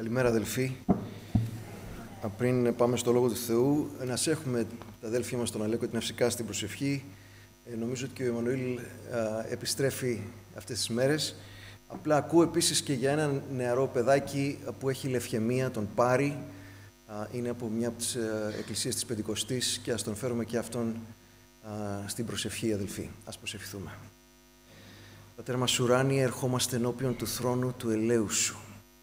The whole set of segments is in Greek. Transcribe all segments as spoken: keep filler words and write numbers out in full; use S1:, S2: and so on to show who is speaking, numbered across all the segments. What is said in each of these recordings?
S1: Καλημέρα αδελφοί. Πριν πάμε στο Λόγο του Θεού, να έχουμε τα αδέλφια μας τον Αλέκο την Ευσικά στην προσευχή. Ε, νομίζω ότι και ο Εμμανουήλ επιστρέφει αυτές τις μέρες. Απλά ακούω επίσης και για έναν νεαρό παιδάκι που έχει λευχαιμία, τον Πάρη. Α, είναι από μια από τις ε, εκκλησίες της Πεντηκοστής και ας τον φέρουμε και αυτόν α, στην προσευχή, αδελφοί. Ας προσευχηθούμε. Πατέρα μας ουράνιε, ερχόμαστε ενώπιον του θρόνου του ελέου Σου.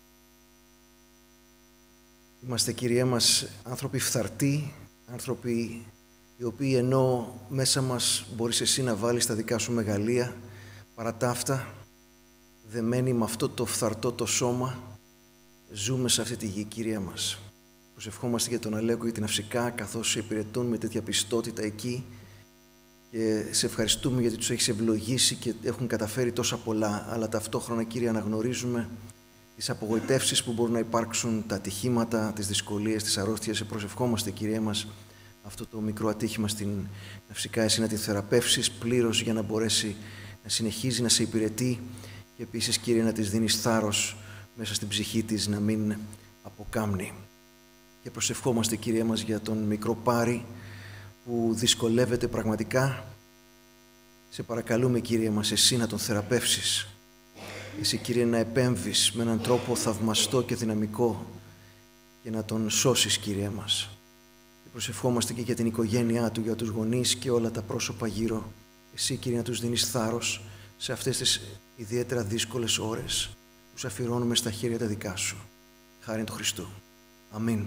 S1: Είμαστε, Κύριέ μας, άνθρωποι φθαρτοί, άνθρωποι οι οποίοι ενώ μέσα μας μπορείς Εσύ να βάλεις τα δικά Σου μεγαλεία, παρά τα αυτά, δεμένοι με αυτό το φθαρτό το σώμα, ζούμε σε αυτή τη γη, Κύριέ μας. Προσευχόμαστε για τον Αλέκο και την Ευσικά, καθώς σε υπηρετούν με τέτοια πιστότητα εκεί, και σε ευχαριστούμε γιατί τους έχεις ευλογήσει και έχουν καταφέρει τόσα πολλά, αλλά ταυτόχρονα, Κύριε, αναγνωρίζουμε τις απογοητεύσεις που μπορούν να υπάρξουν, τα ατυχήματα, τις δυσκολίες, τις αρρώστιες. Σε προσευχόμαστε, Κύριε μας, αυτό το μικρό ατύχημα στην Ευσικά, Εσύ να την θεραπεύσεις πλήρως για να μπορέσει να συνεχίζει να σε υπηρετεί και επίσης, Κύριε, να της δίνεις θάρρος μέσα στην ψυχή της να μην αποκάμνει. Και προσευχόμαστε, Κύριε μας, για τον μικρό Πάρη που δυσκολεύεται πραγματικά. Σε παρακαλούμε, Κύριε μας, Εσύ να τον θεραπεύσεις. Εσύ, Κύριε, να επέμβεις με έναν τρόπο θαυμαστό και δυναμικό και να τον σώσεις, Κύριε μας. Και προσευχόμαστε και για την οικογένειά του, για τους γονείς και όλα τα πρόσωπα γύρω. Εσύ, Κύριε, να τους δίνεις θάρρος σε αυτές τις ιδιαίτερα δύσκολες ώρες. Τους αφιερώνουμε στα χέρια τα δικά Σου. Χάριν του Χριστού. Αμήν.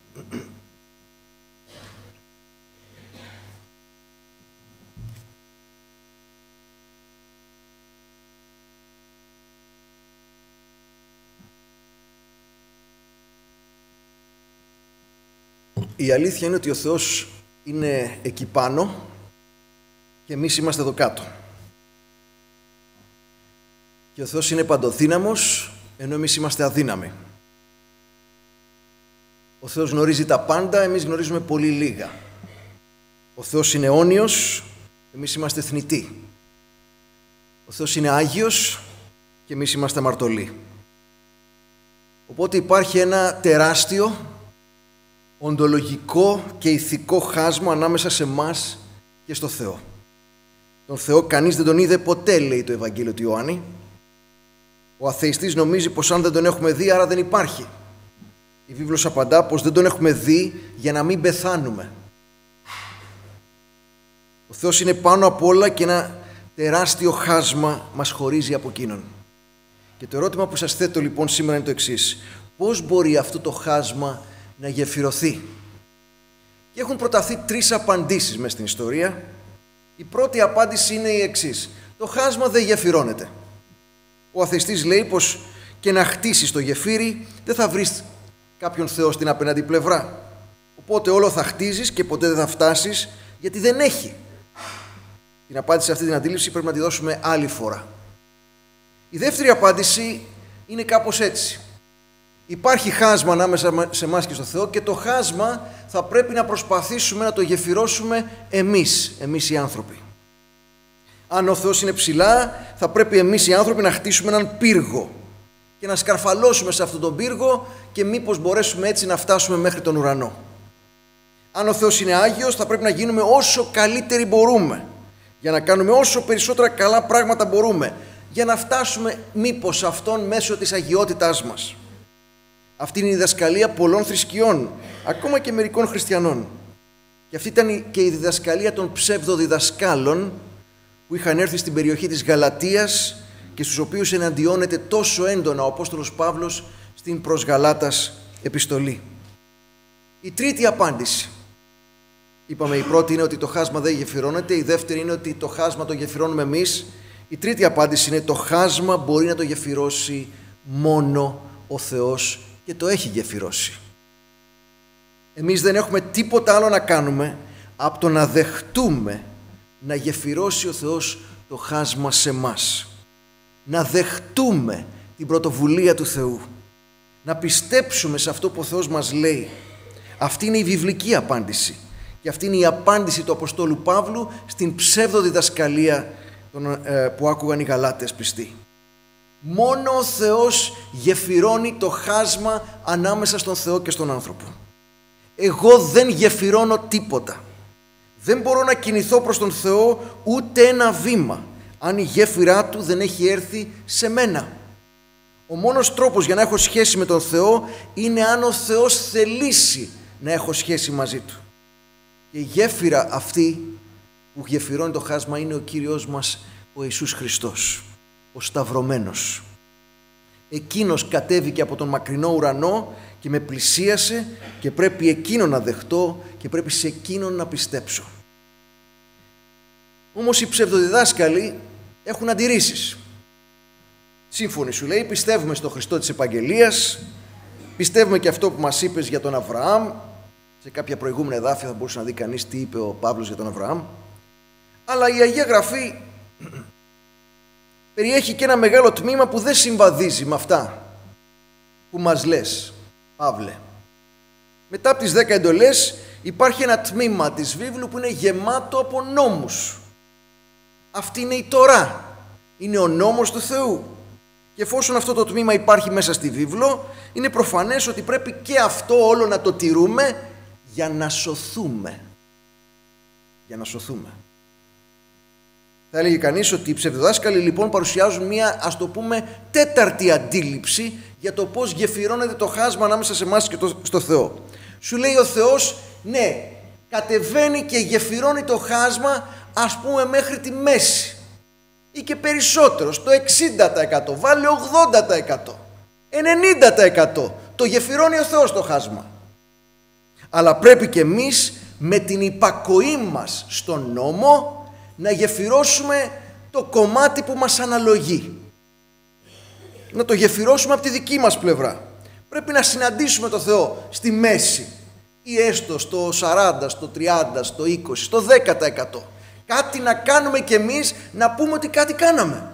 S1: Η αλήθεια είναι ότι ο Θεός είναι εκεί πάνω και εμείς είμαστε εδώ κάτω. Και ο Θεός είναι παντοδύναμος, ενώ εμείς είμαστε αδύναμοι. Ο Θεός γνωρίζει τα πάντα, εμείς γνωρίζουμε πολύ λίγα. Ο Θεός είναι αιώνιος, εμείς είμαστε θνητοί. Ο Θεός είναι Άγιος και εμείς είμαστε αμαρτωλοί. Οπότε υπάρχει ένα τεράστιο οντολογικό και ηθικό χάσμα ανάμεσα σε εμάς και στο Θεό. Τον Θεό κανείς δεν τον είδε ποτέ, λέει το Ευαγγέλιο του Ιωάννη. Ο αθεϊστής νομίζει πως αν δεν τον έχουμε δει, άρα δεν υπάρχει. Η βίβλος απαντά πως δεν τον έχουμε δει για να μην πεθάνουμε. Ο Θεός είναι πάνω απ' όλα και ένα τεράστιο χάσμα μας χωρίζει από Εκείνον. Και το ερώτημα που σας θέτω λοιπόν σήμερα είναι το εξής. Πώς μπορεί αυτό το χάσμα να γεφυρωθεί? Και έχουν προταθεί τρεις απαντήσεις μες στην ιστορία. Η πρώτη απάντηση είναι η εξής. Το χάσμα δεν γεφυρώνεται. Ο αθεϊστής λέει πως και να χτίσεις το γεφύρι δεν θα βρεις κάποιον Θεό στην απέναντι πλευρά. Οπότε όλο θα χτίζεις και ποτέ δεν θα φτάσεις, γιατί δεν έχει. Την απάντηση σε αυτή την αντίληψη πρέπει να τη δώσουμε άλλη φορά. Η δεύτερη απάντηση είναι κάπως έτσι. Υπάρχει χάσμα ανάμεσα σε εμάς και στο Θεό και το χάσμα θα πρέπει να προσπαθήσουμε να το γεφυρώσουμε εμείς, εμείς οι άνθρωποι. Αν ο Θεός είναι ψηλά, θα πρέπει εμείς οι άνθρωποι να χτίσουμε έναν πύργο και να σκαρφαλώσουμε σε αυτόν τον πύργο και μήπως μπορέσουμε έτσι να φτάσουμε μέχρι τον ουρανό. Αν ο Θεός είναι Άγιος, θα πρέπει να γίνουμε όσο καλύτεροι μπορούμε, για να κάνουμε όσο περισσότερα καλά πράγματα μπορούμε, για να φτάσουμε μήπως σε Αυτόν μέσω της αγιότητάς μας. Αυτή είναι η διδασκαλία πολλών θρησκειών, ακόμα και μερικών χριστιανών. Και αυτή ήταν και η διδασκαλία των ψευδοδιδασκάλων που είχαν έρθει στην περιοχή της Γαλατίας και στους οποίους εναντιώνεται τόσο έντονα ο Απόστολος Παύλος στην προς Γαλάτας επιστολή. Η τρίτη απάντηση. Είπαμε η πρώτη είναι ότι το χάσμα δεν γεφυρώνεται, η δεύτερη είναι ότι το χάσμα το γεφυρώνουμε εμείς. Η τρίτη απάντηση είναι το χάσμα μπορεί να το γεφυρώσει μόνο ο Θεός και το έχει γεφυρώσει. Εμείς δεν έχουμε τίποτα άλλο να κάνουμε από το να δεχτούμε να γεφυρώσει ο Θεός το χάσμα σε μας. Να δεχτούμε την πρωτοβουλία του Θεού. Να πιστέψουμε σε αυτό που ο Θεός μας λέει. Αυτή είναι η βιβλική απάντηση. Και αυτή είναι η απάντηση του Αποστόλου Παύλου στην ψεύδο διδασκαλία που άκουγαν οι Γαλάτες πιστοί. Μόνο ο Θεός γεφυρώνει το χάσμα ανάμεσα στον Θεό και στον άνθρωπο. Εγώ δεν γεφυρώνω τίποτα. Δεν μπορώ να κινηθώ προς τον Θεό ούτε ένα βήμα, αν η γέφυρά του δεν έχει έρθει σε μένα. Ο μόνος τρόπος για να έχω σχέση με τον Θεό είναι αν ο Θεός θελήσει να έχω σχέση μαζί του. Και η γέφυρα αυτή που γεφυρώνει το χάσμα είναι ο Κύριος μας, ο Ιησούς Χριστός, ο Σταυρωμένος. Εκείνος κατέβηκε από τον μακρινό ουρανό και με πλησίασε και πρέπει εκείνον να δεχτώ και πρέπει σε εκείνον να πιστέψω. Όμως οι ψευδοδιδάσκαλοι έχουν αντιρρήσεις. Σύμφωνοι σου λέει, πιστεύουμε στο Χριστό της Επαγγελίας, πιστεύουμε και αυτό που μας είπες για τον Αβραάμ. Σε κάποια προηγούμενα εδάφια θα μπορούσε να δει κανείς τι είπε ο Παύλος για τον Αβραάμ. Αλλά η Αγία Γραφή περιέχει και ένα μεγάλο τμήμα που δεν συμβαδίζει με αυτά που μας λες, Παύλε. Μετά από τις δέκα εντολές υπάρχει ένα τμήμα της βίβλου που είναι γεμάτο από νόμους. Αυτή είναι η Τωρά, είναι ο νόμος του Θεού. Και εφόσον αυτό το τμήμα υπάρχει μέσα στη βίβλο, είναι προφανές ότι πρέπει και αυτό όλο να το τηρούμε για να σωθούμε. Για να σωθούμε. Θα έλεγε κανείς ότι οι ψευδοδάσκαλοι λοιπόν παρουσιάζουν μια, ας το πούμε, τέταρτη αντίληψη για το πώς γεφυρώνεται το χάσμα ανάμεσα σε εμάς και το, στο Θεό. Σου λέει ο Θεός, ναι, κατεβαίνει και γεφυρώνει το χάσμα, ας πούμε, μέχρι τη μέση. Ή και περισσότερο, στο εξήντα τοις εκατό, βάλε ογδόντα τοις εκατό, ενενήντα τοις εκατό. Το γεφυρώνει ο Θεός το χάσμα. Αλλά πρέπει και εμείς με την υπακοή μας στον νόμο να γεφυρώσουμε το κομμάτι που μας αναλογεί. Να το γεφυρώσουμε από τη δική μας πλευρά. Πρέπει να συναντήσουμε το Θεό στη μέση ή έστω στο σαράντα, στο τριάντα, στο είκοσι, στο δέκα τοις εκατό. Κάτι να κάνουμε κι εμείς, να πούμε ότι κάτι κάναμε.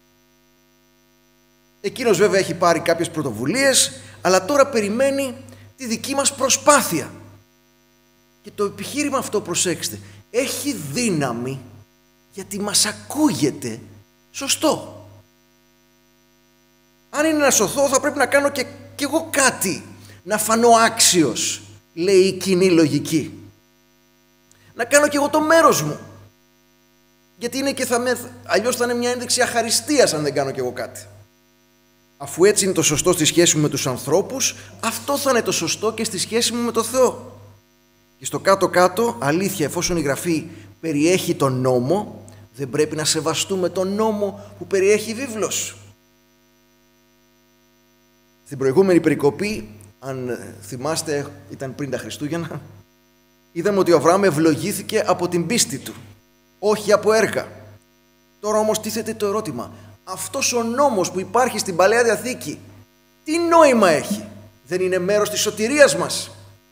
S1: Εκείνος βέβαια έχει πάρει κάποιες πρωτοβουλίες, αλλά τώρα περιμένει τη δική μας προσπάθεια. Και το επιχείρημα αυτό, προσέξτε, έχει δύναμη γιατί μας ακούγεται σωστό. Αν είναι να σωθώ θα πρέπει να κάνω και, και εγώ κάτι, να φανώ άξιος, λέει η κοινή λογική. Να κάνω και εγώ το μέρος μου. Γιατί είναι και θα με, αλλιώς θα είναι μια ένδειξη αχαριστίας αν δεν κάνω κι εγώ κάτι. Αφού έτσι είναι το σωστό στη σχέση μου με τους ανθρώπους, αυτό θα είναι το σωστό και στη σχέση μου με το Θεό. Και στο κάτω-κάτω, αλήθεια, εφόσον η Γραφή περιέχει τον νόμο, δεν πρέπει να σεβαστούμε τον νόμο που περιέχει η βίβλος. Στην προηγούμενη περικοπή, αν θυμάστε, ήταν πριν τα Χριστούγεννα, είδαμε ότι ο Αβραάμ ευλογήθηκε από την πίστη του, όχι από έργα. Τώρα όμως τίθεται το ερώτημα, αυτός ο νόμος που υπάρχει στην Παλαιά Διαθήκη, τι νόημα έχει? Δεν είναι μέρος της σωτηρίας μας?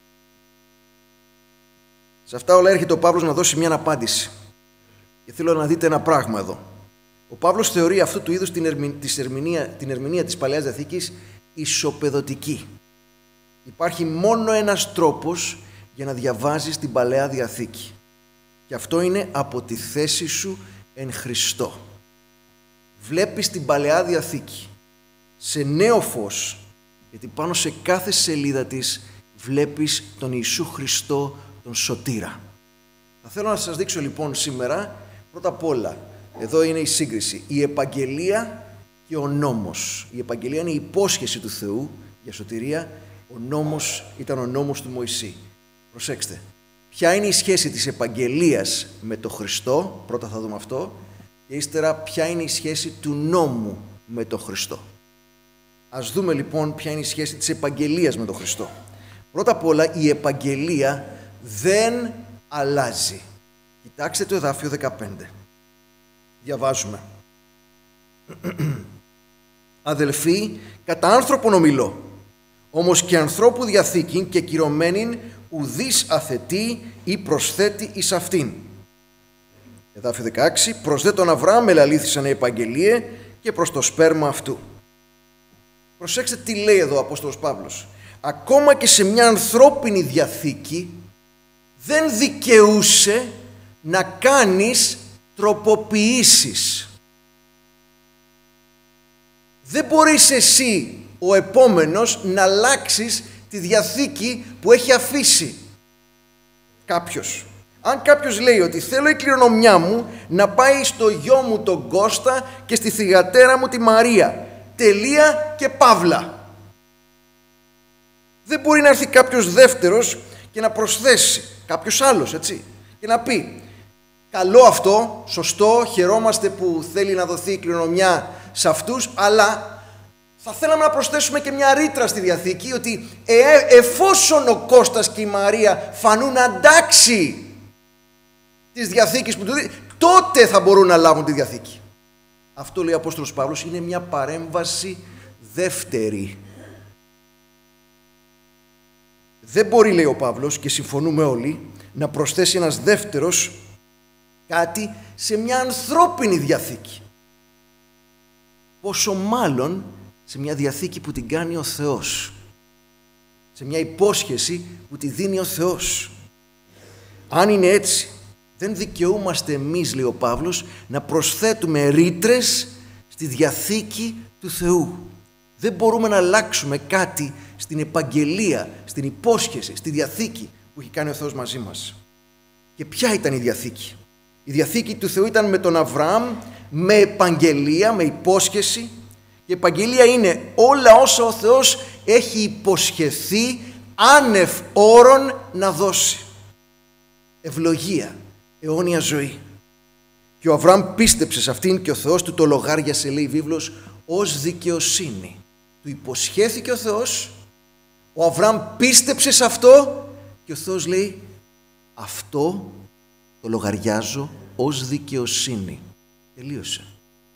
S1: Σε αυτά όλα έρχεται ο Παύλος να δώσει μια απάντηση. Και θέλω να δείτε ένα πράγμα εδώ. Ο Παύλος θεωρεί αυτού του είδους την, ερμη... της ερμηνεία... την ερμηνεία της Παλαιάς Διαθήκης ισοπεδωτική. Υπάρχει μόνο ένας τρόπος για να διαβάζεις την Παλαιά Διαθήκη. Και αυτό είναι από τη θέση σου εν Χριστώ. Βλέπεις την Παλαιά Διαθήκη σε νέο φως, γιατί πάνω σε κάθε σελίδα της βλέπεις τον Ιησού Χριστό, τον Σωτήρα. Θα θέλω να σας δείξω λοιπόν σήμερα, πρώτα απ' όλα, εδώ είναι η σύγκριση, η επαγγελία και ο νόμος. Η επαγγελία είναι η υπόσχεση του Θεού για σωτηρία, ο νόμος ήταν ο νόμος του Μωυσή. Προσέξτε, ποια είναι η σχέση της επαγγελίας με τον Χριστό, πρώτα θα δούμε αυτό, και ύστερα ποια είναι η σχέση του νόμου με τον Χριστό. Ας δούμε λοιπόν ποια είναι η σχέση της επαγγελίας με τον Χριστό. Πρώτα απ' όλα, η επαγγελία δεν αλλάζει. Κοιτάξτε το εδάφιο δεκαπέντε. Διαβάζουμε. Αδελφοί, κατά άνθρωπον ομιλώ, όμως και ανθρώπου διαθήκην και κυρωμένην ουδείς αθετεί ή προσθέτει εις αυτήν. Εδάφιο δεκαέξι. Προς δε τον Αβραάμ ελαλήθησαν επαγγελίε και προς το σπέρμα αυτού. Προσέξτε τι λέει εδώ ο Απόστολος Παύλος. Ακόμα και σε μια ανθρώπινη διαθήκη δεν δικαιούσε να κάνεις τροποποιήσεις. Δεν μπορείς εσύ ο επόμενος να αλλάξεις τη διαθήκη που έχει αφήσει κάποιος. Αν κάποιος λέει ότι θέλω η κληρονομιά μου να πάει στο γιο μου τον Κώστα και στη θυγατέρα μου τη Μαρία, τελεία και παύλα. Δεν μπορεί να έρθει κάποιος δεύτερος και να προσθέσει, κάποιος άλλος, έτσι, και να πει καλό αυτό, σωστό, χαιρόμαστε που θέλει να δοθεί η κληρονομιά σε αυτούς, αλλά θα θέλαμε να προσθέσουμε και μια ρήτρα στη Διαθήκη ότι ε, εφόσον ο Κώστας και η Μαρία φανούν αντάξιοι της Διαθήκης που του δίνει, τότε θα μπορούν να λάβουν τη Διαθήκη. Αυτό λέει ο Απόστολος Παύλος, είναι μια παρέμβαση δεύτερη. Δεν μπορεί, λέει ο Παύλος, και συμφωνούμε όλοι, να προσθέσει ένας δεύτερος κάτι σε μια ανθρώπινη Διαθήκη. Πόσο μάλλον σε μια Διαθήκη που την κάνει ο Θεός. Σε μια υπόσχεση που τη δίνει ο Θεός. Αν είναι έτσι, δεν δικαιούμαστε εμείς, λέει ο Παύλος, να προσθέτουμε ρήτρες στη Διαθήκη του Θεού. Δεν μπορούμε να αλλάξουμε κάτι στην επαγγελία, στην υπόσχεση, στη Διαθήκη που έχει κάνει ο Θεός μαζί μας. Και ποια ήταν η Διαθήκη? Η Διαθήκη του Θεού ήταν με τον Αβραάμ, με επαγγελία, με υπόσχεση. Η επαγγελία είναι όλα όσα ο Θεός έχει υποσχεθεί άνευ όρων να δώσει. Ευλογία, αιώνια ζωή. Και ο Αβραάμ πίστεψε σε αυτήν και ο Θεός του το λογάριασε, λέει η βίβλος, ως δικαιοσύνη. Του υποσχέθηκε ο Θεός, ο Αβραάμ πίστεψε σε αυτό και ο Θεός λέει αυτό το λογαριάζω ως δικαιοσύνη. Τελείωσε.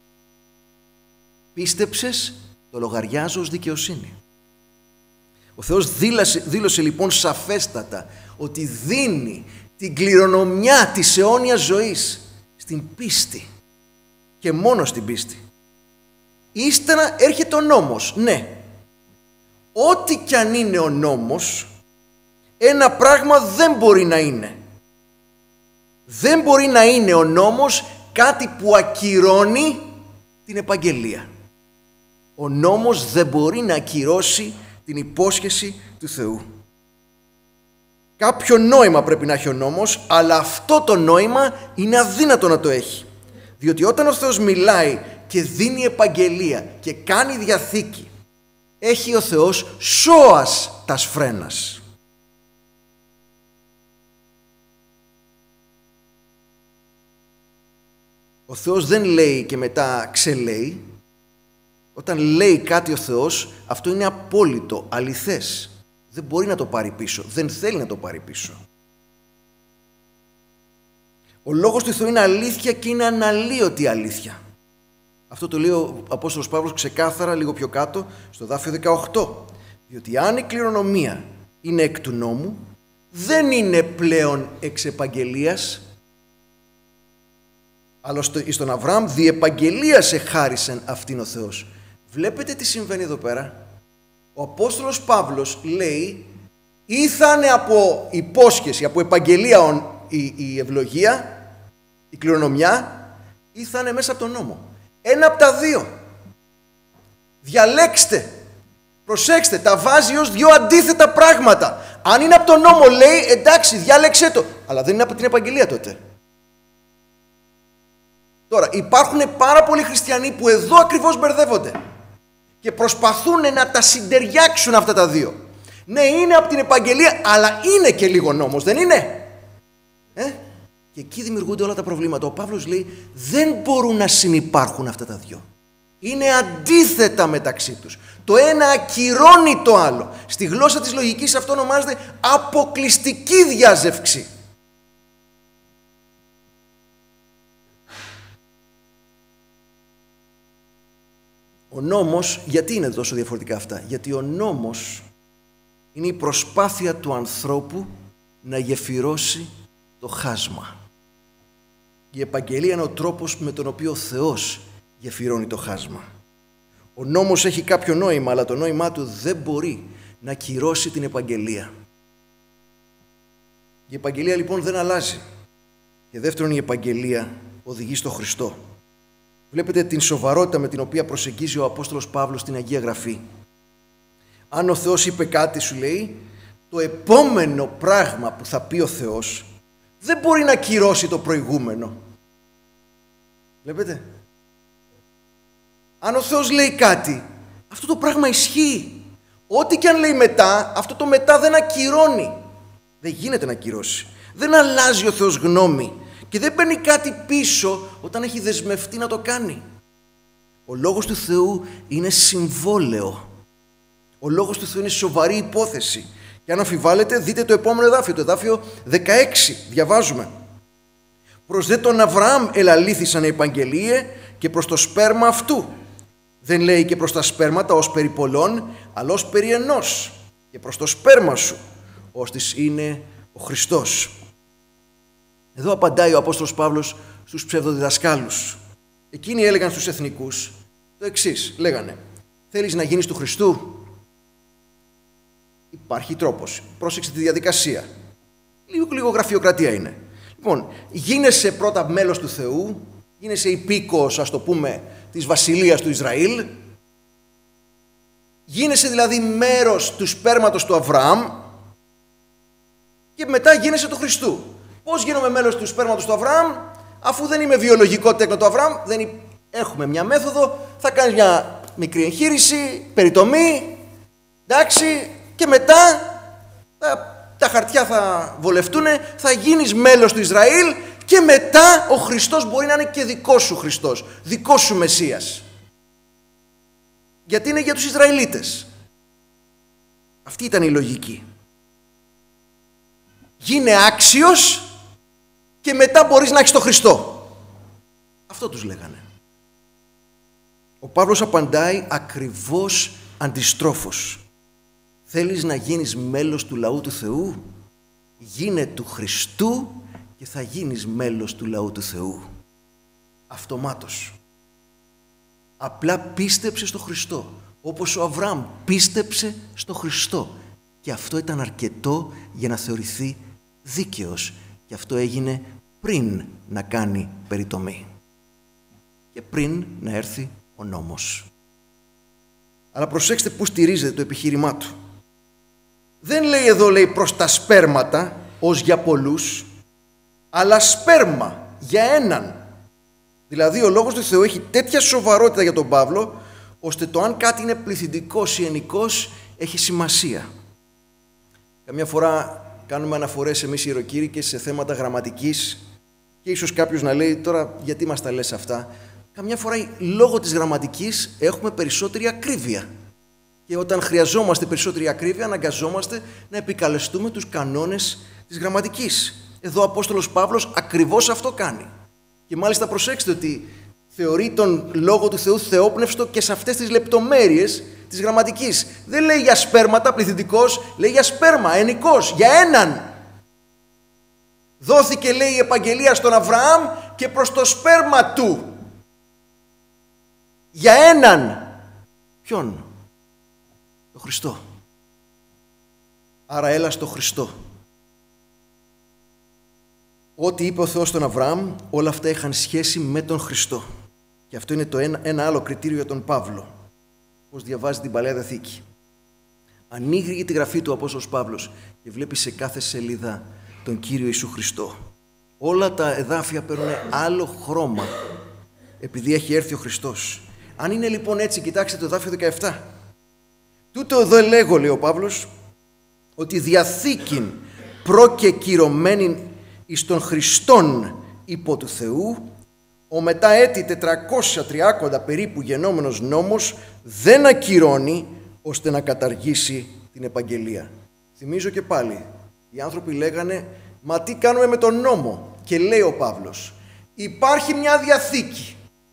S1: Πίστεψες, το λογαριάζω ως δικαιοσύνη. Ο Θεός δήλωσε, δήλωσε λοιπόν σαφέστατα ότι δίνει την κληρονομιά της αιώνιας ζωής στην πίστη και μόνο στην πίστη. Ύστερα έρχεται ο νόμος, ναι. Ό,τι κι αν είναι ο νόμος, ένα πράγμα δεν μπορεί να είναι. Δεν μπορεί να είναι ο νόμος κάτι που ακυρώνει την επαγγελία. Ο νόμος δεν μπορεί να ακυρώσει την υπόσχεση του Θεού. Κάποιο νόημα πρέπει να έχει ο νόμος, αλλά αυτό το νόημα είναι αδύνατο να το έχει. Διότι όταν ο Θεός μιλάει και δίνει επαγγελία και κάνει διαθήκη, έχει ο Θεός σώας τας φρένας. Ο Θεός δεν λέει και μετά ξελέει. Όταν λέει κάτι ο Θεός, αυτό είναι απόλυτο, αληθές. Δεν μπορεί να το πάρει πίσω, δεν θέλει να το πάρει πίσω. Ο λόγος του Θεού είναι αλήθεια και είναι αναλύωτη αλήθεια. Αυτό το λέει ο Απόστολος Παύλος ξεκάθαρα λίγο πιο κάτω στο δάφιο δεκαοκτώ. Διότι αν η κληρονομία είναι εκ του νόμου, δεν είναι πλέον εξ επαγγελίας, αλλά στον Αβραάμ δι' επαγγελίας εχάρισεν αυτήν ο Θεός. Βλέπετε τι συμβαίνει εδώ πέρα? Ο Απόστολος Παύλος λέει ή θα είναι από υπόσχεση, από επαγγελία η, η ευλογία, η κληρονομιά, ή θα είναι μέσα από τον νόμο. Ένα από τα δύο. Διαλέξτε. Προσέξτε, τα βάζει ως δύο αντίθετα πράγματα. Αν είναι από τον νόμο, λέει εντάξει, διάλεξε το. Αλλά δεν είναι από την επαγγελία τότε. Τώρα, υπάρχουν πάρα πολλοί χριστιανοί που εδώ ακριβώς μπερδεύονται και προσπαθούν να τα συντεριάξουν αυτά τα δύο. Ναι, είναι από την επαγγελία, αλλά είναι και λίγο νόμος, δεν είναι? Ε? Και εκεί δημιουργούνται όλα τα προβλήματα. Ο Παύλος λέει δεν μπορούν να συνυπάρχουν αυτά τα δύο. Είναι αντίθετα μεταξύ τους. Το ένα ακυρώνει το άλλο. Στη γλώσσα της λογικής αυτό ονομάζεται αποκλειστική διάζευξη. Ο νόμος, γιατί είναι τόσο διαφορετικά αυτά? Γιατί ο νόμος είναι η προσπάθεια του ανθρώπου να γεφυρώσει το χάσμα. Η επαγγελία είναι ο τρόπος με τον οποίο ο Θεός γεφυρώνει το χάσμα. Ο νόμος έχει κάποιο νόημα, αλλά το νόημά του δεν μπορεί να κυρώσει την επαγγελία. Η επαγγελία λοιπόν δεν αλλάζει. Και δεύτερον, η επαγγελία οδηγεί στο Χριστό. Βλέπετε την σοβαρότητα με την οποία προσεγγίζει ο Απόστολος Παύλος στην Αγία Γραφή. Αν ο Θεός είπε κάτι, σου λέει, το επόμενο πράγμα που θα πει ο Θεός δεν μπορεί να κυρώσει το προηγούμενο. Βλέπετε. Αν ο Θεός λέει κάτι, αυτό το πράγμα ισχύει. Ό,τι και αν λέει μετά, αυτό το μετά δεν ακυρώνει. Δεν γίνεται να ακυρώσει. Δεν αλλάζει ο Θεός γνώμη και δεν παίρνει κάτι πίσω όταν έχει δεσμευτεί να το κάνει. Ο λόγος του Θεού είναι συμβόλαιο. Ο λόγος του Θεού είναι σοβαρή υπόθεση. Και αν αμφιβάλλετε, δείτε το επόμενο εδάφιο, το εδάφιο δεκαέξι. Διαβάζουμε. Προς δε τον Αβραάμ ελαλήθησαν επαγγελίε και προς το σπέρμα αυτού. Δεν λέει και προς τα σπέρματα ως περί πολλών, αλλά ως περί ενός. Και προς το σπέρμα σου, ώστις είναι ο Χριστός. Εδώ απαντάει ο Απόστολος Παύλος στους ψευδοδιδασκάλους. Εκείνοι έλεγαν στους εθνικούς το εξής. Λέγανε, θέλεις να γίνεις του Χριστού? Υπάρχει τρόπος. Πρόσεξε τη διαδικασία. Λίγο, λίγο γραφειοκρατία είναι. Λοιπόν, γίνεσαι πρώτα μέλος του Θεού, γίνεσαι υπήκοος, ας το πούμε, της βασιλείας του Ισραήλ. Γίνεσαι δηλαδή μέρος του σπέρματος του Αβραάμ και μετά γίνεσαι του Χριστού. Πώς γίνομαι μέλος του σπέρματος του Αβραάμ? Αφού δεν είμαι βιολογικό τέκνο του Αβραάμ, δεν υ... έχουμε μια μέθοδο, θα κάνεις μια μικρή εγχείρηση, περιτομή, εντάξει, και μετά τα, τα χαρτιά θα βολευτούν, θα γίνεις μέλος του Ισραήλ και μετά ο Χριστός μπορεί να είναι και δικός σου Χριστός, δικός σου Μεσσίας. Γιατί είναι για τους Ισραηλίτες. Αυτή ήταν η λογική. Γίνε άξιος και μετά μπορείς να έχεις τον Χριστό. Αυτό τους λέγανε. Ο Παύλος απαντάει ακριβώς αντιστρόφως. Θέλεις να γίνεις μέλος του λαού του Θεού? Γίνε του Χριστού και θα γίνεις μέλος του λαού του Θεού. Αυτομάτως. Απλά πίστεψε στο Χριστό. Όπως ο Αβραάμ πίστεψε στο Χριστό. Και αυτό ήταν αρκετό για να θεωρηθεί δίκαιος. Και αυτό έγινε πριν να κάνει περιτομή. Και πριν να έρθει ο νόμος. Αλλά προσέξτε πού στηρίζεται το επιχείρημά του. Δεν λέει εδώ, λέει, προς τα σπέρματα, ως για πολλούς, αλλά σπέρμα για έναν. Δηλαδή ο λόγος του Θεού έχει τέτοια σοβαρότητα για τον Παύλο, ώστε το αν κάτι είναι πληθυντικός ή ενικός έχει σημασία. Καμιά φορά κάνουμε αναφορές εμείς οι ιεροκήρυκες σε θέματα γραμματικής και ίσως κάποιος να λέει, τώρα γιατί μας τα λες αυτά? Καμιά φορά λόγω της γραμματικής έχουμε περισσότερη ακρίβεια. Και όταν χρειαζόμαστε περισσότερη ακρίβεια, αναγκαζόμαστε να επικαλεστούμε τους κανόνες της γραμματικής. Εδώ ο Απόστολος Παύλος ακριβώς αυτό κάνει. Και μάλιστα προσέξτε ότι θεωρεί τον Λόγο του Θεού θεόπνευστο και σε αυτές τις λεπτομέρειες της γραμματικής. Δεν λέει για σπέρματα πληθυντικός, λέει για σπέρμα, ενικός, για έναν. Δόθηκε, λέει, η επαγγελία στον Αβραάμ και προς το σπέρμα του. Για έναν. Ποιον? Το Χριστό. Άρα έλα στο Χριστό. Ό,τι είπε ο Θεός στον Αβραάμ, όλα αυτά είχαν σχέση με τον Χριστό. Και αυτό είναι το ένα, ένα άλλο κριτήριο για τον Παύλο. Πώς διαβάζει την Παλαιά Διαθήκη. Ανοίγει τη γραφή του ο Απόστολος Παύλος και βλέπει σε κάθε σελίδα τον Κύριο Ιησού Χριστό. Όλα τα εδάφια παίρνουν άλλο χρώμα επειδή έχει έρθει ο Χριστός. Αν είναι λοιπόν έτσι, κοιτάξτε το εδάφιο δεκαεπτά. Τούτο εδώ λέγω, λέει ο Παύλος, ότι διαθήκην προκεκυρωμένην εις τον Χριστόν υπό του Θεού, ο μετά έτη τετρακόσια τριάκοντα περίπου γενόμενος νόμος δεν ακυρώνει ώστε να καταργήσει την επαγγελία. Θυμίζω και πάλι, οι άνθρωποι λέγανε, μα τι κάνουμε με τον νόμο? Και λέει ο Παύλος, υπάρχει μια διαθήκη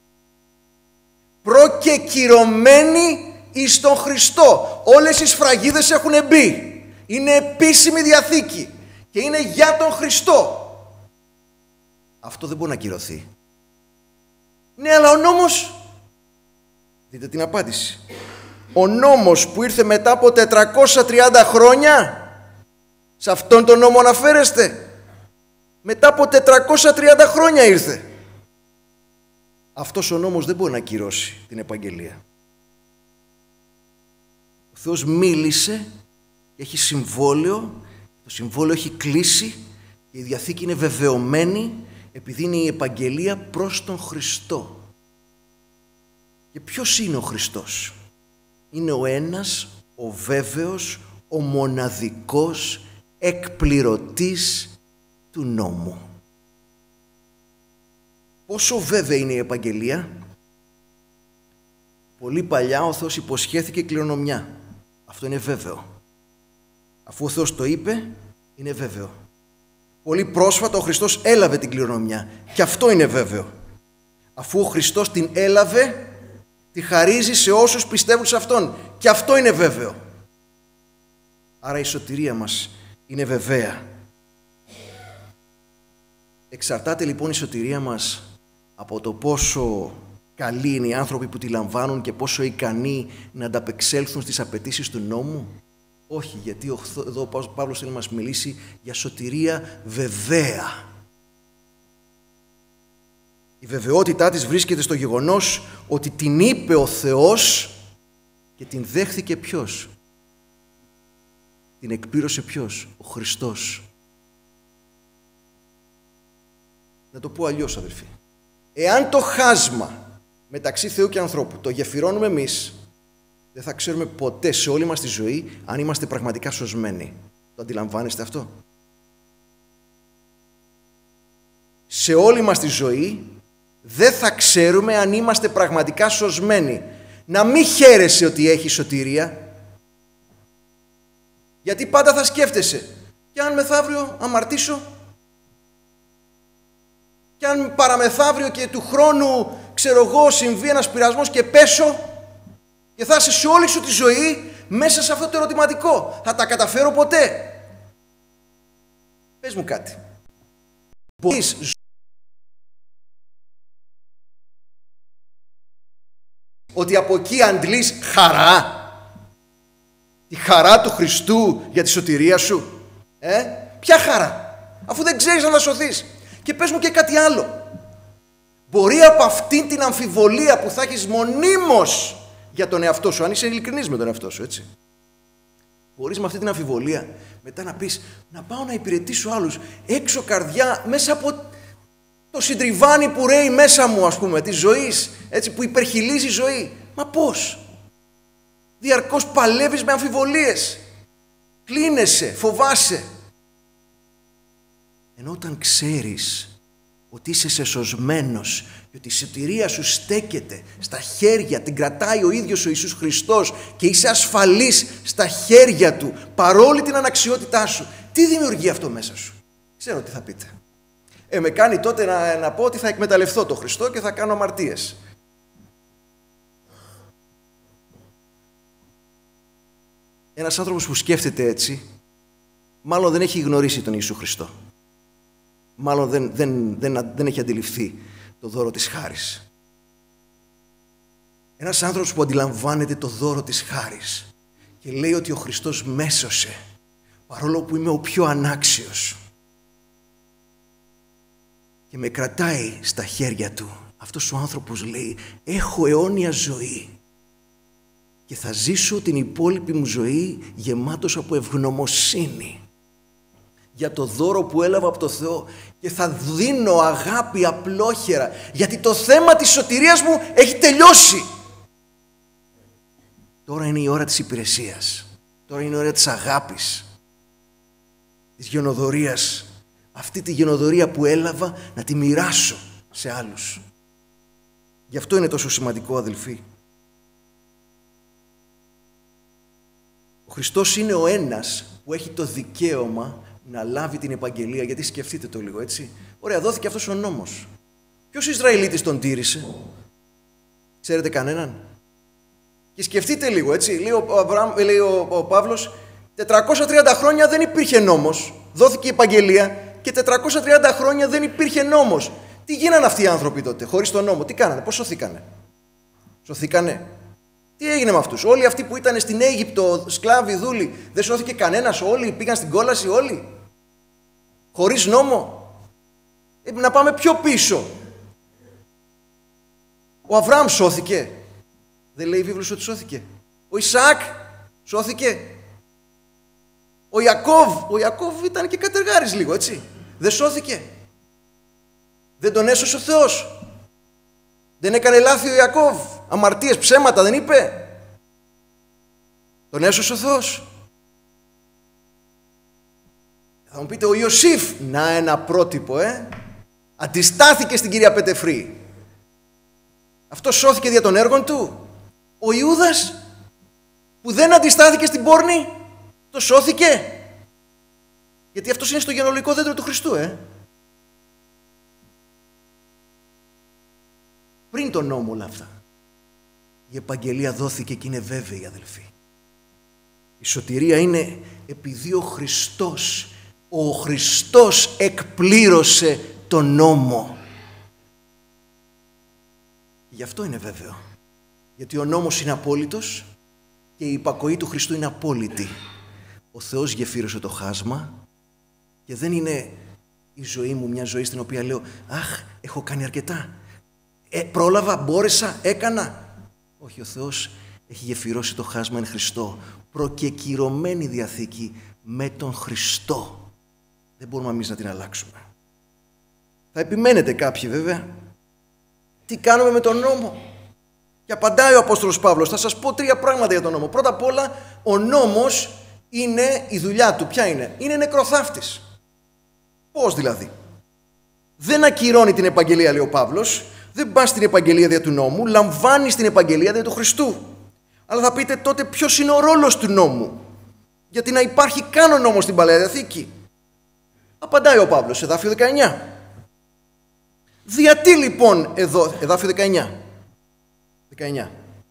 S1: προκεκυρωμένη εις τον Χριστό. Όλες οι σφραγίδες έχουν μπει. Είναι επίσημη διαθήκη και είναι για τον Χριστό. Αυτό δεν μπορεί να ακυρωθεί. Ναι, αλλά ο νόμος, δείτε την απάντηση. Ο νόμος που ήρθε μετά από τετρακόσια τριάντα χρόνια, σε αυτόν τον νόμο αναφέρεστε? Μετά από τετρακόσια τριάντα χρόνια ήρθε. αυτός ο νόμος δεν μπορεί να ακυρώσει την επαγγελία. Ο Θεός μίλησε και έχει συμβόλαιο, το συμβόλαιο έχει κλείσει και η Διαθήκη είναι βεβαιωμένη επειδή είναι η επαγγελία προς τον Χριστό. Και ποιος είναι ο Χριστός? Είναι ο ένας, ο βέβαιος, ο μοναδικός εκπληρωτής του νόμου. Πόσο βέβαια είναι η επαγγελία? Πολύ παλιά ο Θεός υποσχέθηκε κληρονομιά. Αυτό είναι βέβαιο. Αφού ο Θεός το είπε, είναι βέβαιο. Πολύ πρόσφατα ο Χριστός έλαβε την κληρονομιά και αυτό είναι βέβαιο. Αφού ο Χριστός την έλαβε, τη χαρίζει σε όσους πιστεύουν σε Αυτόν και αυτό είναι βέβαιο. Άρα η σωτηρία μας είναι βεβαία. Εξαρτάται λοιπόν η σωτηρία μας από το πόσο καλοί είναι οι άνθρωποι που τη λαμβάνουν και πόσο ικανοί να ανταπεξέλθουν στις απαιτήσεις του νόμου? Όχι, γιατί εδώ ο Παύλος θέλει να μας μιλήσει για σωτηρία βεβαία. Η βεβαιότητά της βρίσκεται στο γεγονός ότι την είπε ο Θεός και την δέχθηκε ποιος? Την εκπλήρωσε ποιος? Ο Χριστός. Να το πω αλλιώς, αδελφοί. Εάν το χάσμα μεταξύ Θεού και ανθρώπου το γεφυρώνουμε εμείς, δεν θα ξέρουμε ποτέ σε όλη μας τη ζωή αν είμαστε πραγματικά σωσμένοι. Το αντιλαμβάνεστε αυτό? Σε όλη μας τη ζωή δεν θα ξέρουμε αν είμαστε πραγματικά σωσμένοι. Να μην χαίρεσαι ότι έχει σωτηρία. Γιατί πάντα θα σκέφτεσαι, και αν μεθαύριο αμαρτήσω, και αν παραμεθαύριο και του χρόνου, ξέρω εγώ, συμβεί ένας πειρασμός και πέσω, και θα είσαι σε όλη σου τη ζωή μέσα σε αυτό το ερωτηματικό. Θα τα καταφέρω ποτέ? Πες μου κάτι. Μπορείς ότι από εκεί αντλείς χαρά? Τη χαρά του Χριστού για τη σωτηρία σου? Ε? Ποια χαρά? Αφού δεν ξέρεις να σωθείς. Και πες μου και κάτι άλλο. Μπορεί από αυτήν την αμφιβολία που θα έχεις μονίμως για τον εαυτό σου, αν είσαι ειλικρινής με τον εαυτό σου, έτσι, μπορείς με αυτή την αμφιβολία μετά να πεις, να πάω να υπηρετήσω άλλους έξω καρδιά, μέσα από το συντριβάνι που ρέει μέσα μου, ας πούμε, της ζωής, έτσι, που υπερχιλίζει η ζωή? Μα πώς? Διαρκώς παλεύεις με αμφιβολίες, κλείνεσαι, φοβάσαι. Ενώ όταν ξέρεις ότι είσαι σεσωσμένος και ότι η σωτηρία σου στέκεται στα χέρια, την κρατάει ο ίδιος ο Ιησούς Χριστός και είσαι ασφαλής στα χέρια Του παρόλη την αναξιότητά σου, τι δημιουργεί αυτό μέσα σου? Ξέρω τι θα πείτε. Ε, με κάνει τότε να, να πω ότι θα εκμεταλλευτώ τον Χριστό και θα κάνω αμαρτίες. Ένας άνθρωπος που σκέφτεται έτσι, μάλλον δεν έχει γνωρίσει τον Ιησού Χριστό. Μάλλον δεν, δεν, δεν, δεν έχει αντιληφθεί το δώρο της χάρης. Ένας άνθρωπος που αντιλαμβάνεται το δώρο της χάρης και λέει ότι ο Χριστός με έσωσε, παρόλο που είμαι ο πιο ανάξιος, και με κρατάει στα χέρια Του, αυτός ο άνθρωπος λέει, έχω αιώνια ζωή και θα ζήσω την υπόλοιπη μου ζωή γεμάτος από ευγνωμοσύνη για το δώρο που έλαβα από το Θεό και θα δίνω αγάπη απλόχερα, γιατί το θέμα της σωτηρίας μου έχει τελειώσει. Τώρα είναι η ώρα της υπηρεσίας. Τώρα είναι η ώρα της αγάπης, της γενοδορίας. Αυτή τη γενοδορία που έλαβα να τη μοιράσω σε άλλους. Γι' αυτό είναι τόσο σημαντικό, αδελφοί. Ο Χριστός είναι ο ένας που έχει το δικαίωμα να λάβει την επαγγελία, γιατί σκεφτείτε το λίγο, έτσι. Ωραία, δόθηκε αυτός ο νόμος. Ποιος Ισραηλίτης τον τήρησε? Ξέρετε κανέναν? Και σκεφτείτε λίγο, έτσι. Λέει ο, Αβραάμ, λέει ο, ο Παύλος, τετρακόσια τριάντα χρόνια δεν υπήρχε νόμος. Δόθηκε η επαγγελία και τετρακόσια τριάντα χρόνια δεν υπήρχε νόμος. Τι γίνανε αυτοί οι άνθρωποι τότε, χωρίς τον νόμο? Τι κάνανε, πώς σωθήκανε? Σωθήκανε? Τι έγινε με αυτούς? Όλοι αυτοί που ήταν στην Αίγυπτο, σκλάβοι, δούλοι, δεν σώθηκε κανένας? Όλοι πήγαν στην κόλαση, όλοι? Χωρίς νόμο? Ε, να πάμε πιο πίσω. Ο Αβραάμ σώθηκε. Δεν λέει η βίβλος ότι σώθηκε. Ο Ισαάκ σώθηκε. Ο Ιακώβ, ο Ιακώβ ήταν και κατεργάρης λίγο, έτσι. Δεν σώθηκε. Δεν τον έσωσε ο Θεός. Δεν έκανε λάθη ο Ιακώβ. Αμαρτίες, ψέματα δεν είπε. Τον έσωσε ο Θεός. Θα μου πείτε ο Ιωσήφ, να ένα πρότυπο, ε. Αντιστάθηκε στην κυρία Πετεφρή. Αυτό σώθηκε δια των έργων του. Ο Ιούδας που δεν αντιστάθηκε στην πόρνη, το σώθηκε. Γιατί αυτός είναι στο γενεολογικό δέντρο του Χριστού, ε. Πριν τον νόμο όλα αυτά, η επαγγελία δόθηκε και είναι βέβαιη, αδελφοί. Η σωτηρία είναι επειδή ο Χριστός, ο Χριστός εκπλήρωσε τον νόμο. Γι' αυτό είναι βέβαιο. Γιατί ο νόμος είναι απόλυτος και η υπακοή του Χριστού είναι απόλυτη. Ο Θεός γεφύρωσε το χάσμα και δεν είναι η ζωή μου μια ζωή στην οποία λέω «Αχ, έχω κάνει αρκετά. Ε, πρόλαβα, μπόρεσα, έκανα». Όχι, ο Θεός έχει γεφυρώσει το χάσμα εν Χριστώ. Προκεκυρωμένη Διαθήκη με τον Χριστό. Δεν μπορούμε εμείς να την αλλάξουμε. Θα επιμένετε κάποιοι βέβαια. Τι κάνουμε με τον νόμο? Και απαντάει ο Απόστολος Παύλος. Θα σας πω τρία πράγματα για τον νόμο. Πρώτα απ' όλα, ο νόμος είναι η δουλειά του. Ποια είναι? Είναι νεκροθάφτης. Πώς δηλαδή? Δεν ακυρώνει την επαγγελία, λέει ο Παύλος. Δεν πας στην επαγγελία δια του νόμου. Λαμβάνει την επαγγελία δια του Χριστού. Αλλά θα πείτε τότε ποιος είναι ο ρόλος του νόμου? Γιατί να υπάρχει καν ο νόμος στην Παλαιά Διαθήκη? Απαντάει ο Παύλος, εδάφιο δεκαεννιά. Διατί λοιπόν εδώ, εδάφιο δεκαεννιά. δεκαεννιά.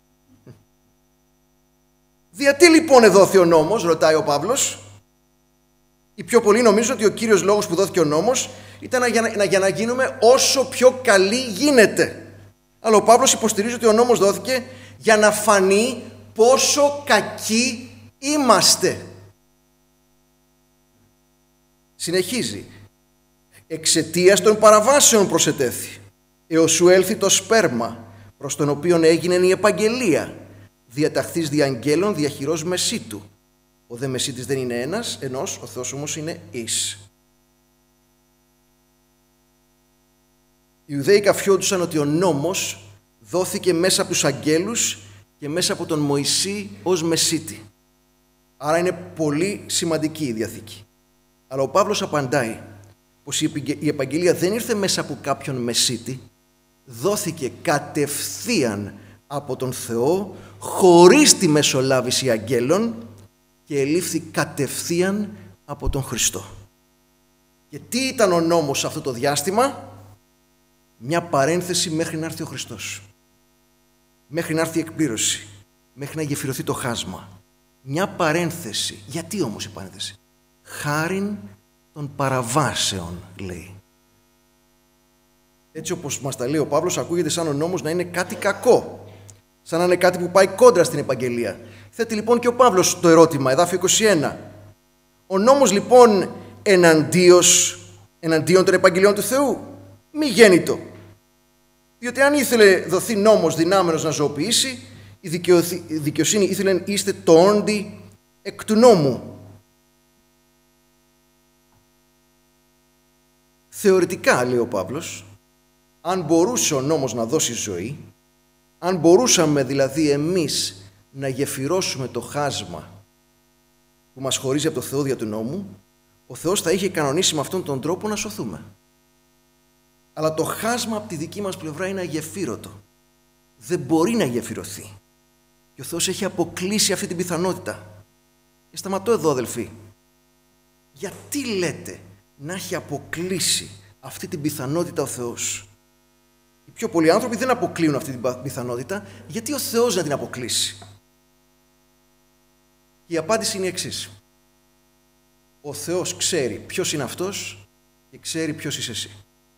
S1: Διατί λοιπόν εδόθη ο νόμος, ρωτάει ο Παύλος. Οι πιο πολλοί νομίζουν ότι ο κύριος λόγος που δόθηκε ο νόμος ήταν για να, για να γίνουμε όσο πιο καλοί γίνεται. Αλλά ο Παύλος υποστηρίζει ότι ο νόμος δόθηκε για να φανεί πόσο κακοί είμαστε. Συνεχίζει. Εξαιτίας των παραβάσεων προσετέθη, έως σου έλθει το σπέρμα, προς τον οποίον έγινε η επαγγελία, διαταχθείς δια αγγέλων διαχειρός μεσίτου. Ο δε μεσίτης δεν είναι ένας, ενός, ο Θεός όμως είναι εις. Οι Ιουδαίοι καφιόντουσαν ότι ο νόμος δόθηκε μέσα από τους αγγέλους και μέσα από τον Μωυσή ως μεσίτη. Άρα είναι πολύ σημαντική η Διαθήκη. Αλλά ο Παύλος απαντάει πως η επαγγελία δεν ήρθε μέσα από κάποιον μεσίτη, δόθηκε κατευθείαν από τον Θεό, χωρίς τη μεσολάβηση αγγέλων και ελήφθη κατευθείαν από τον Χριστό. Και τι ήταν ο νόμος σε αυτό το διάστημα? Μια παρένθεση μέχρι να έρθει ο Χριστός. Μέχρι να έρθει η εκπλήρωση. Μέχρι να γεφυρωθεί το χάσμα. Μια παρένθεση. Γιατί όμως η παρένθεση? Χάριν των παραβάσεων, λέει. Έτσι όπως μας τα λέει ο Παύλος, ακούγεται σαν ο νόμος να είναι κάτι κακό. Σαν να είναι κάτι που πάει κόντρα στην επαγγελία. Θέτει λοιπόν και ο Παύλος το ερώτημα, εδάφιο είκοσι ένα. Ο νόμος λοιπόν εναντίος, εναντίον των επαγγελιών του Θεού? Μη γέννητο. Διότι αν ήθελε δοθεί νόμος δυνάμενος να ζωοποιήσει, η δικαιοσύνη ήθελε είστε το όντι εκ του νόμου. Θεωρητικά, λέει ο Παύλος, αν μπορούσε ο νόμος να δώσει ζωή, αν μπορούσαμε δηλαδή εμείς να γεφυρώσουμε το χάσμα που μας χωρίζει από το Θεό δια του νόμου, ο Θεός θα είχε κανονίσει με αυτόν τον τρόπο να σωθούμε. Αλλά το χάσμα από τη δική μας πλευρά είναι αγεφύρωτο. Δεν μπορεί να γεφυρωθεί. Και ο Θεός έχει αποκλείσει αυτή την πιθανότητα. Και σταματώ εδώ, αδελφοί. Γιατί λέτε να έχει αποκλείσει αυτή την πιθανότητα ο Θεός? Οι πιο πολλοί άνθρωποι δεν αποκλείουν αυτή την πιθανότητα. Γιατί ο Θεός να την αποκλείσει? Και η απάντηση είναι η εξής. Ο Θεός ξέρει ποιος είναι αυτός και ξέρει ποιος είσαι εσύ.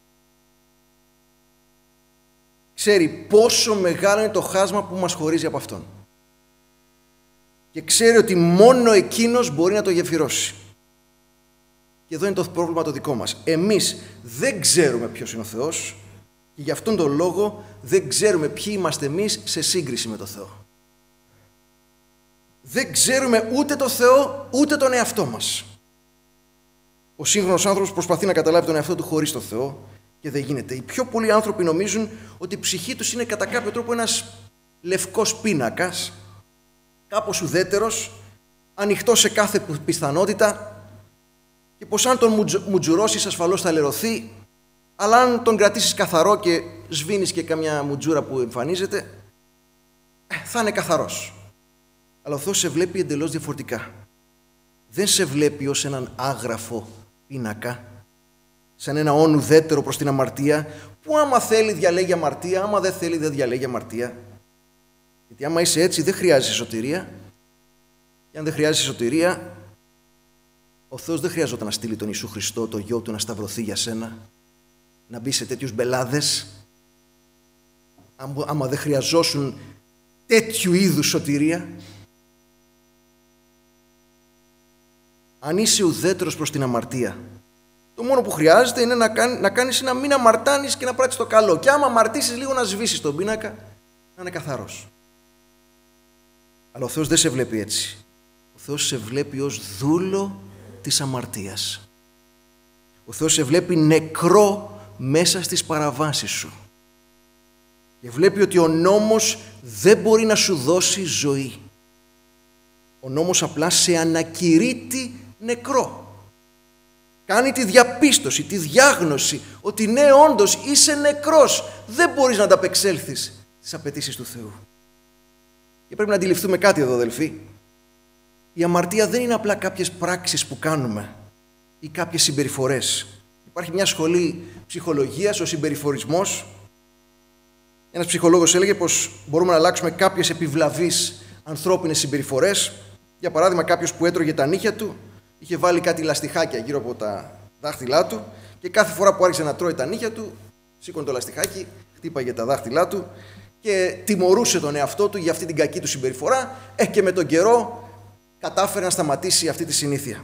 S1: Ξέρει πόσο μεγάλο είναι το χάσμα που μας χωρίζει από Αυτόν. Και ξέρει ότι μόνο Εκείνος μπορεί να το γεφυρώσει. Και εδώ είναι το πρόβλημα το δικό μας. Εμείς δεν ξέρουμε ποιος είναι ο Θεός Και γι' αυτόν τον λόγο δεν ξέρουμε ποιοι είμαστε εμείς σε σύγκριση με τον Θεό. Δεν ξέρουμε ούτε τον Θεό, ούτε τον εαυτό μας. Ο σύγχρονος άνθρωπος προσπαθεί να καταλάβει τον εαυτό του χωρίς τον Θεό και δεν γίνεται. Οι πιο πολλοί άνθρωποι νομίζουν ότι η ψυχή τους είναι κατά κάποιο τρόπο ένας λευκός πίνακας, κάπως ουδέτερος, ανοιχτός σε κάθε πιθανότητα και πως αν τον μουτζουρώσεις ασφαλώς θα λερωθεί, αλλά αν τον κρατήσεις καθαρό και σβήνεις και καμιά μουτζούρα που εμφανίζεται, θα είναι καθαρός. Αλλά ο Θεός σε βλέπει εντελώς διαφορετικά. Δεν σε βλέπει ως έναν άγραφο πίνακα, σαν ένα όν ουδέτερο προς την αμαρτία, που άμα θέλει διαλέγει αμαρτία, άμα δεν θέλει δεν διαλέγει αμαρτία. Γιατί άμα είσαι έτσι δεν χρειάζεσαι σωτηρία. Και αν δεν χρειάζεσαι σωτηρία, ο Θεός δεν χρειαζόταν να στείλει τον Ιησού Χριστό, το Γιο του, να σταυρωθεί για σένα, να μπει σε τέτοιους μπελάδες. Άμα δεν χρειαζόσουν τέτοιου είδους σωτηρία. Αν είσαι ουδέτερος προς την αμαρτία, το μόνο που χρειάζεται είναι να, κάνει, να κάνεις να μην αμαρτάνεις και να πράττεις το καλό. Και άμα αμαρτήσεις λίγο να σβήσεις τον πίνακα, να είναι καθαρός. Αλλά ο Θεός δεν σε βλέπει έτσι. Ο Θεός σε βλέπει ως δούλο της αμαρτίας. Ο Θεός σε βλέπει νεκρό μέσα στις παραβάσεις σου. Και βλέπει ότι ο νόμος δεν μπορεί να σου δώσει ζωή. Ο νόμος απλά σε ανακηρύττει νεκρό. Κάνει τη διαπίστωση, τη διάγνωση ότι ναι, όντως είσαι νεκρός. Δεν μπορείς να ανταπεξέλθεις στις απαιτήσεις του Θεού. Και πρέπει να αντιληφθούμε κάτι εδώ, αδελφοί. Η αμαρτία δεν είναι απλά κάποιες πράξεις που κάνουμε ή κάποιες συμπεριφορές. Υπάρχει μια σχολή ψυχολογίας, ο συμπεριφορισμός. Ένας ψυχολόγος έλεγε πως μπορούμε να αλλάξουμε κάποιες επιβλαβείς ανθρώπινες συμπεριφορές. Για παράδειγμα, κάποιος που έτρωγε τα νύχια του, είχε βάλει κάτι λαστιχάκια γύρω από τα δάχτυλά του και κάθε φορά που άρχισε να τρώει τα νύχια του, σήκωνε το λαστιχάκι, χτύπαγε τα δάχτυλά του και τιμωρούσε τον εαυτό του για αυτή την κακή του συμπεριφορά, ε, και με τον καιρό κατάφερε να σταματήσει αυτή τη συνήθεια.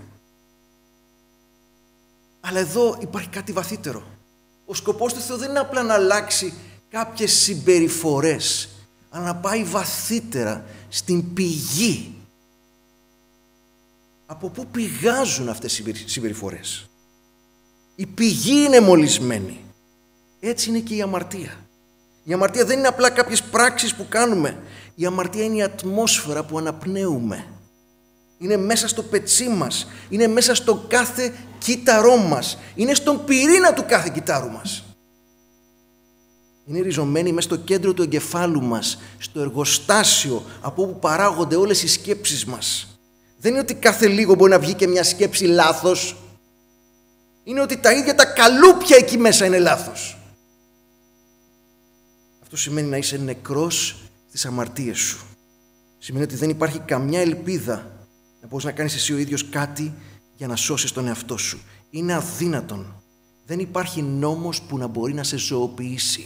S1: Αλλά εδώ υπάρχει κάτι βαθύτερο. Ο σκοπός του Θεού δεν είναι απλά να αλλάξει κάποιες συμπεριφορές, αλλά να πάει βαθύτερα στην πηγή. Από πού πηγάζουν αυτές οι συμπεριφορές? Η πηγή είναι μολυσμένη. Έτσι είναι και η αμαρτία. Η αμαρτία δεν είναι απλά κάποιες πράξεις που κάνουμε. Η αμαρτία είναι η ατμόσφαιρα που αναπνέουμε. Είναι μέσα στο πετσί μας. Είναι μέσα στο κάθε κύτταρό μας. Είναι στον πυρήνα του κάθε κυτάρου μας. Είναι ριζωμένη μέσα στο κέντρο του εγκεφάλου μας, στο εργοστάσιο από όπου παράγονται όλες οι σκέψεις μας. Δεν είναι ότι κάθε λίγο μπορεί να βγει και μια σκέψη λάθος. Είναι ότι τα ίδια τα καλούπια εκεί μέσα είναι λάθος. Αυτό σημαίνει να είσαι νεκρός στις αμαρτίες σου. Σημαίνει ότι δεν υπάρχει καμιά ελπίδα να μπορείς να κάνεις εσύ ο ίδιος κάτι για να σώσεις τον εαυτό σου. Είναι αδύνατον. Δεν υπάρχει νόμος που να μπορεί να σε ζωοποιήσει.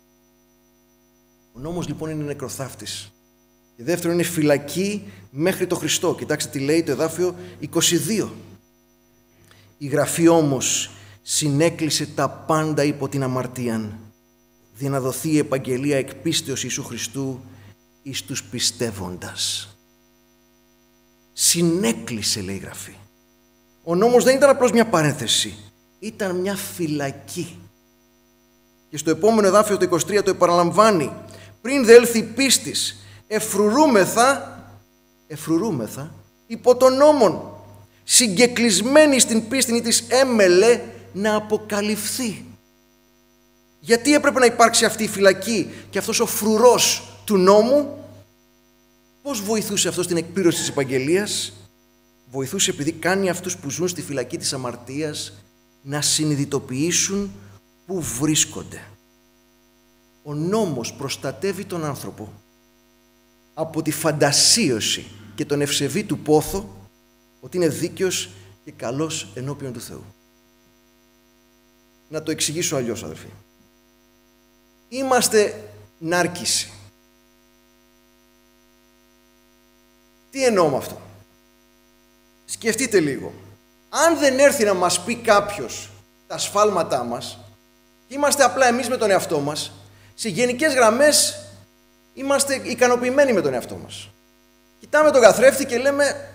S1: Ο νόμος λοιπόν είναι νεκροθάφτης. Και δεύτερον είναι φυλακή μέχρι το Χριστό. Κοιτάξτε τι λέει το εδάφιο είκοσι δύο. Η Γραφή όμως συνέκλεισε τα πάντα υπό την αμαρτίαν, δια να δοθεί η επαγγελία εκ πίστεως Ιησού Χριστού εις τους πιστεύοντας. Συνέκλεισε, λέει η Γραφή. Ο νόμος δεν ήταν απλώς μια παρένθεση, ήταν μια φυλακή. Και στο επόμενο εδάφιο το είκοσι τρία το επαναλαμβάνει. Πριν δε έλθει η πίστης, εφρουρούμεθα, εφρουρούμεθα υπό τον νόμον, συγκεκλεισμένη στην πίστην της έμελε να αποκαλυφθεί. Γιατί έπρεπε να υπάρξει αυτή η φυλακή και αυτός ο φρουρός του νόμου? Πώς βοηθούσε αυτό στην εκπλήρωση της επαγγελίας? Βοηθούσε επειδή κάνει αυτούς που ζουν στη φυλακή της αμαρτίας να συνειδητοποιήσουν πού βρίσκονται. Ο νόμος προστατεύει τον άνθρωπο από τη φαντασίωση και τον ευσεβή του πόθο ότι είναι δίκαιος και καλός ενώπιον του Θεού. Να το εξηγήσω αλλιώς, αδελφοί. Είμαστε νάρκισοι. Τι εννοώ με αυτό? Σκεφτείτε λίγο. Αν δεν έρθει να μας πει κάποιος τα σφάλματά μας, είμαστε απλά εμείς με τον εαυτό μας. Σε γενικές γραμμές είμαστε ικανοποιημένοι με τον εαυτό μας. Κοιτάμε τον καθρέφτη και λέμε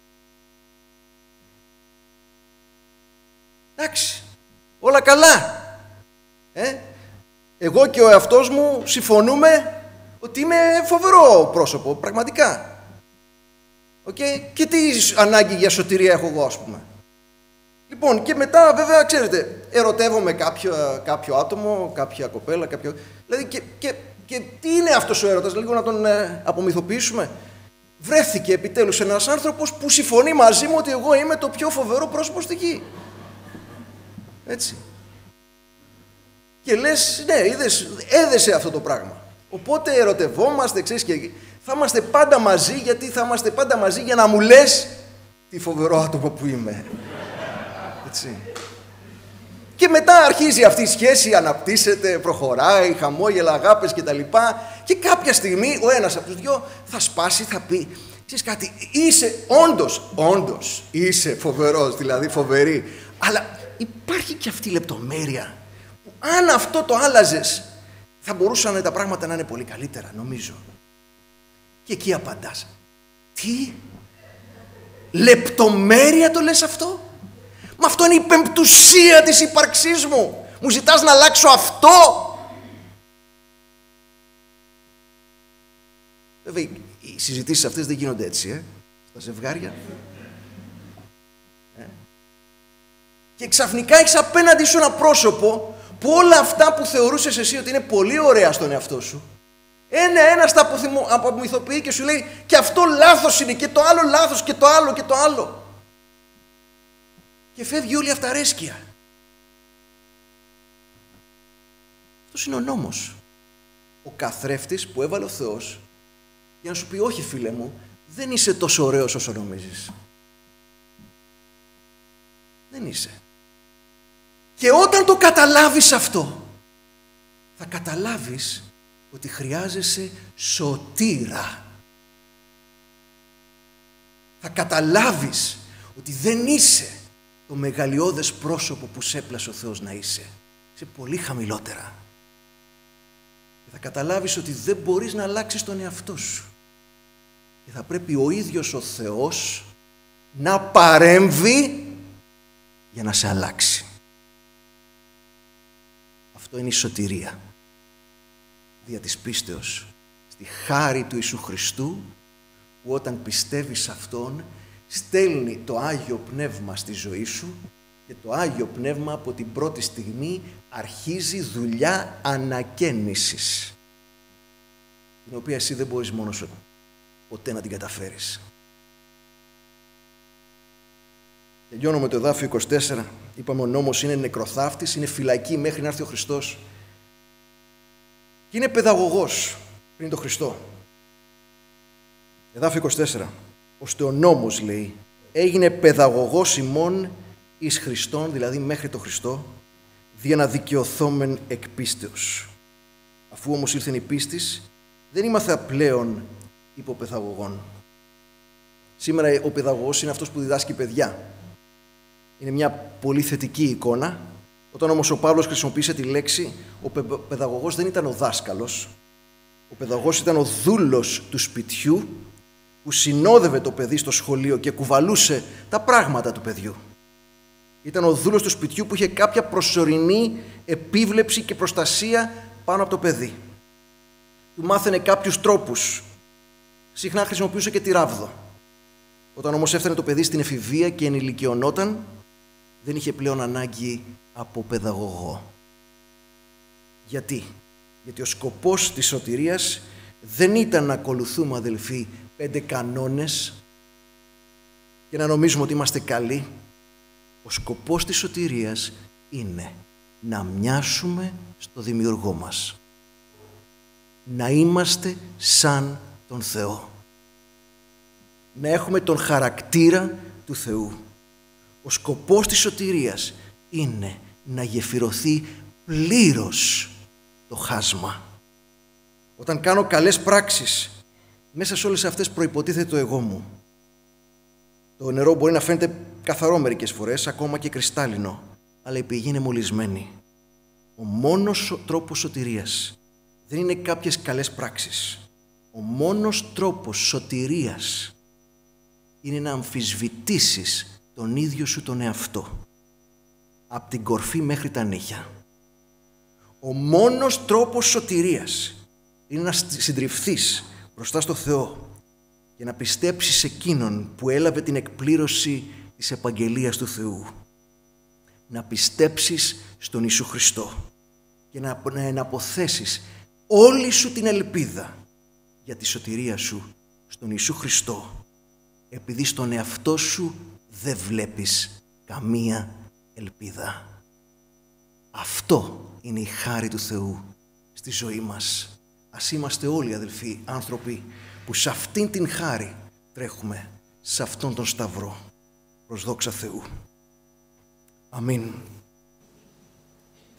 S1: εντάξει, όλα καλά. Ε? Εγώ και ο εαυτός μου συμφωνούμε ότι είμαι φοβερό πρόσωπο, πραγματικά. Okay? Και τι ανάγκη για σωτηρία έχω εγώ, ας πούμε. Λοιπόν, και μετά βέβαια, ξέρετε, ερωτεύομαι κάποιο, κάποιο άτομο, κάποια κοπέλα, κάποιο... Δηλαδή, και, και, και τι είναι αυτός ο έρωτας, λίγο να τον ε, απομυθοποιήσουμε. Βρέθηκε επιτέλους ένας άνθρωπος που συμφωνεί μαζί μου ότι εγώ είμαι το πιο φοβερό πρόσωπο στη γη. Έτσι. Και λες, ναι, είδες, έδεσε αυτό το πράγμα. Οπότε ερωτευόμαστε, ξέρεις, και θα είμαστε πάντα μαζί, γιατί θα είμαστε πάντα μαζί για να μου λες τι φοβερό άτομο που είμαι. Έτσι. Και μετά αρχίζει αυτή η σχέση, αναπτύσσεται, προχωράει, χαμόγελα, αγάπες κτλ. Και κάποια στιγμή ο ένας από τους δυο θα σπάσει, θα πει, ξέρεις κάτι, είσαι όντως, όντως, είσαι φοβερός, δηλαδή φοβερή. Αλλά υπάρχει και αυτή η λεπτομέρεια που αν αυτό το άλλαζες θα μπορούσαν τα πράγματα να είναι πολύ καλύτερα, νομίζω. Και εκεί απαντάς, τι, λεπτομέρεια το λες αυτό? Μα αυτό είναι η πεμπτουσία της ύπαρξής μου. Μου ζητάς να αλλάξω αυτό? Βέβαια, οι συζητήσεις αυτές δεν γίνονται έτσι, ε, στα ζευγάρια. Ε. Και ξαφνικά έχεις απέναντι σου ένα πρόσωπο που όλα αυτά που θεωρούσες εσύ ότι είναι πολύ ωραία στον εαυτό σου, ένα-ένα στα απομυθοποιεί και σου λέει και αυτό λάθος είναι και το άλλο λάθος και το άλλο και το άλλο. Και φεύγει όλη η αυταρέσκεια. Αυτός είναι ο νόμος. Ο καθρέφτης που έβαλε ο Θεός για να σου πει όχι φίλε μου, δεν είσαι τόσο ωραίος όσο νομίζεις. Δεν είσαι. Και όταν το καταλάβεις αυτό, θα καταλάβεις ότι χρειάζεσαι σωτήρα. Θα καταλάβεις ότι δεν είσαι το μεγαλειώδες πρόσωπο που σε έπλασε ο Θεός να είσαι. Είσαι πολύ χαμηλότερα. Και θα καταλάβεις ότι δεν μπορείς να αλλάξεις τον εαυτό σου. Και θα πρέπει ο ίδιος ο Θεός να παρέμβει για να σε αλλάξει. Αυτό είναι η σωτηρία. Δια της πίστεως στη χάρη του Ιησού Χριστού, που όταν πιστεύεις Αυτόν στέλνει το Άγιο Πνεύμα στη ζωή σου και το Άγιο Πνεύμα από την πρώτη στιγμή αρχίζει δουλειά ανακαίνησης, την οποία εσύ δεν μπορείς μόνος σου ποτέ να την καταφέρεις. Τελειώνω με το εδάφιο είκοσι τέσσερα. Είπαμε ο νόμος είναι νεκροθάφτης, είναι φυλακή μέχρι να έρθει ο Χριστός. Και είναι παιδαγωγός πριν τον Χριστό. Εδάφιο είκοσι τέσσερα. Ώστε ο νόμος, λέει, έγινε παιδαγωγός ημών εις Χριστόν, δηλαδή μέχρι τον Χριστό, δια να δικαιωθόμεν εκ πίστεως. Αφού όμως ήρθεν η πίστης, δεν είμαστε πλέον υποπαιδαγωγών. Σήμερα ο παιδαγωγός είναι αυτός που διδάσκει παιδιά. Είναι μια πολύ θετική εικόνα. Όταν όμως ο Παύλος χρησιμοποίησε τη λέξη, ο παιδαγωγός δεν ήταν ο δάσκαλος. Ο παιδαγωγός ήταν ο δούλος του σπιτιού που συνόδευε το παιδί στο σχολείο και κουβαλούσε τα πράγματα του παιδιού. Ήταν ο δούλος του σπιτιού που είχε κάποια προσωρινή επίβλεψη και προστασία πάνω από το παιδί. Του μάθαινε κάποιους τρόπους. Συχνά χρησιμοποιούσε και τη ράβδο. Όταν όμως έφτανε το παιδί στην εφηβεία και ενηλικιωνόταν, δεν είχε πλέον ανάγκη από παιδαγωγό. Γιατί? Γιατί ο σκοπός της σωτηρίας δεν ήταν να ακολουθούμε, αδελφοί, πέντε κανόνες και να νομίζουμε ότι είμαστε καλοί. Ο σκοπός της σωτηρίας είναι να μοιάσουμε στο Δημιουργό μας. Να είμαστε σαν τον Θεό. Να έχουμε τον χαρακτήρα του Θεού. Ο σκοπός της σωτηρίας είναι να γεφυρωθεί πλήρως το χάσμα. Όταν κάνω καλές πράξεις, μέσα σε όλες αυτές προϋποτίθεται το εγώ μου. Το νερό μπορεί να φαίνεται καθαρό μερικές φορές, ακόμα και κρυστάλλινο, αλλά η πηγή είναι μολυσμένη. Ο μόνος τρόπος σωτηρίας δεν είναι κάποιες καλές πράξεις. Ο μόνος τρόπος σωτηρίας είναι να αμφισβητήσεις τον ίδιο σου τον εαυτό. Από την κορφή μέχρι τα νύχια. Ο μόνος τρόπος σωτηρίας είναι να συντριφθείς μπροστά στο Θεό και να πιστέψεις σε Εκείνον που έλαβε την εκπλήρωση της επαγγελίας του Θεού. Να πιστέψεις στον Ιησού Χριστό και να εναποθέσεις όλη σου την ελπίδα για τη σωτηρία σου στον Ιησού Χριστό, επειδή στον εαυτό σου δεν βλέπεις καμία ελπίδα. Αυτό είναι η χάρη του Θεού στη ζωή μας. Ας είμαστε όλοι, αδελφοί, άνθρωποι που σε αυτήν την χάρη τρέχουμε, σε αυτόν τον σταυρό, προς δόξα Θεού. Αμήν.